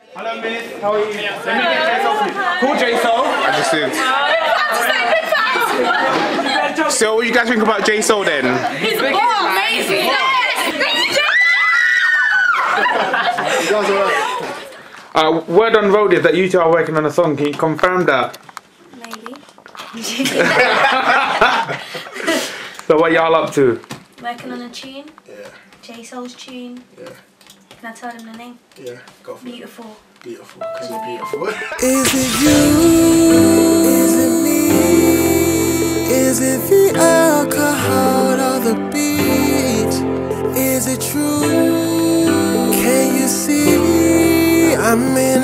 Hello, miss. How are you? Let me get J-SoL. Call J-SoL. I just did. So, what do you guys think about J-SoL then? He's amazing. Yes. Word on road is that you two are working on a song. Can you confirm that? Maybe. So what y'all up to? Working on a tune. Yeah. J-SoL's tune. Yeah. Can I tell them the name? Yeah. Go for Beautiful. it. Beautiful. Because you're beautiful. Is it you? Is it me? Is it the alcohol or the beat? Is it true? Can you see I'm in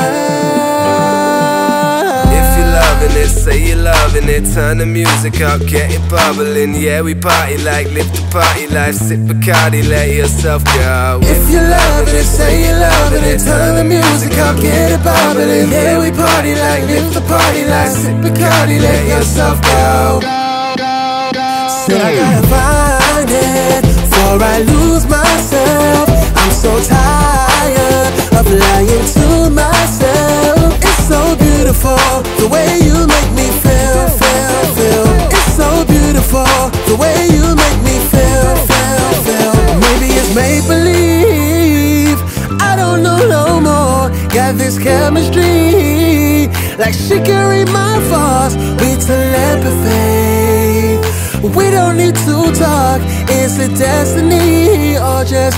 love? If you're loving it, say you're loving it. Turn the music up, get it bubbling. Yeah, we party like, live the party life. Sip Bacardi, let yourself go. If you're loving it, say you're loving it. Turn the music up, get it bubbling. Yeah, we party like, live the party life. Sip Bacardi, let yourself go. Said I gotta find it before I lose myself. I'm so tired of lying to myself. It's so beautiful the way you make me feel. It's so beautiful the way you make me feel. Maybe it's make-believe, I don't know no more. Got this chemistry like she can read my thoughts. We telepathy. We don't need to talk. Is it destiny or just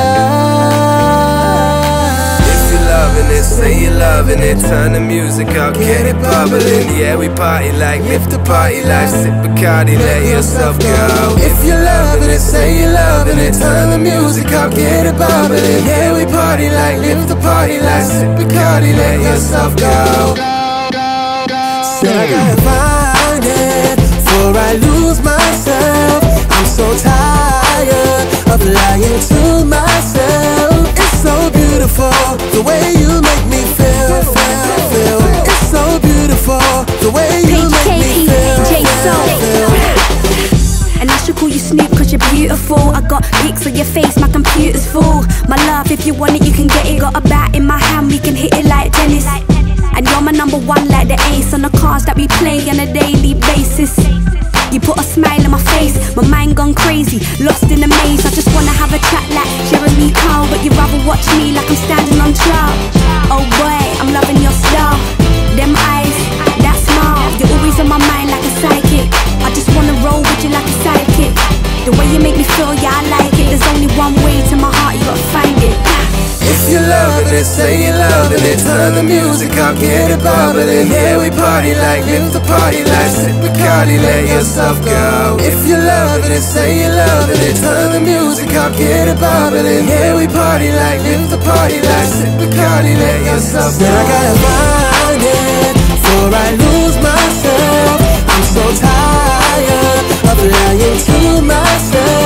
love? If you're loving it, say you're loving it. Turn the music up, get it bubbling. Yeah, we party like, live the party life. Sip Bacardi, let yourself go. If you're loving it, say you're loving it. Turn the music up, get it bubbling. Yeah, we party like, live the party life. Sip Bacardi, let yourself go. Said I gotta find it before I lose myself. I'm so tired of lying to myself. It's so beautiful the way you make me feel. It's so beautiful the way you make me feel. J-SoL. And I should call you Snoop cause you're beautiful. I got pics of your face, my computer's full. My love, if you want it you can get it. Got a bat in my hand, we can hit it like tennis. And you're my number one like the ace on the cards that we play on a daily basis. You put a smile on my face, my mind gone crazy, lost in a maze. I just wanna have a chat like Jeremy Kyle, but you'd rather watch me like I'm standing on trial. Oh boy, I'm loving your style. Them eyes, that smile, you're always on my mind like a psychic. I just wanna roll with you like a sidekick. The way you make me feel, yeah I like it. There's only one way to my heart, you gotta find it. If you're loving it, say you're loving it. Turn the music up, get it bubbling. Yeah, we party like, live the party life. Sip Bacardi, let yourself go. If you're loving it, say you're loving it. Turn the music up, get it bubbling. Yeah, we party like, live the party life. Sip Bacardi, let yourself go. Said I gotta find it before I lose myself. I'm so tired of lying to myself.